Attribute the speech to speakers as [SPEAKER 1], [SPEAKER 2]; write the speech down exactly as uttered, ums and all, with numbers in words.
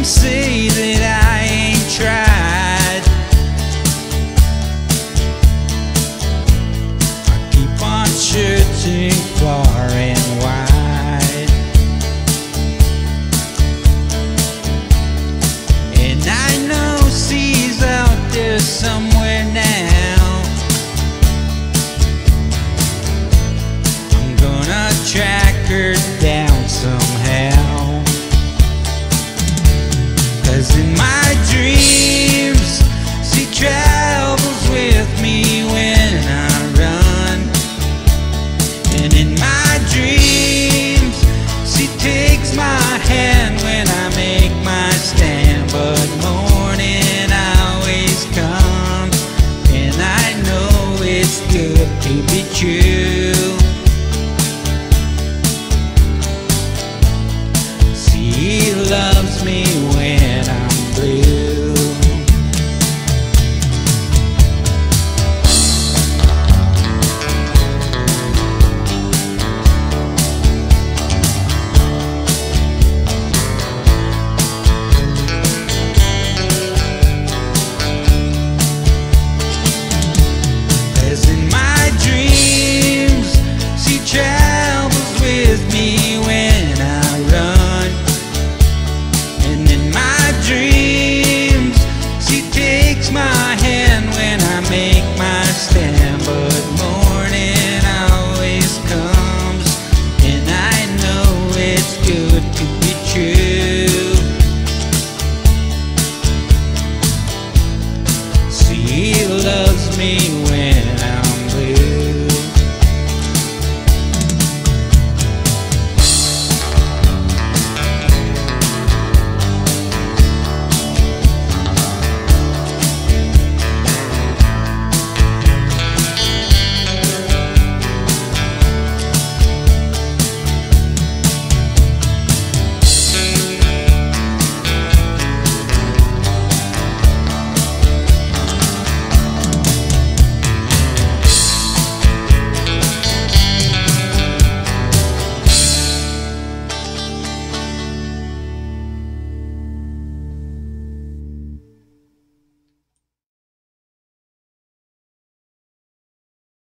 [SPEAKER 1] say that I ain't tried. I keep on searching far and wide, and I know she's out there somewhere now. I'm gonna track her down somehow. 'Cause in my dreams, she travels with me when I run. And in my dreams, she takes my hand when I make my stand.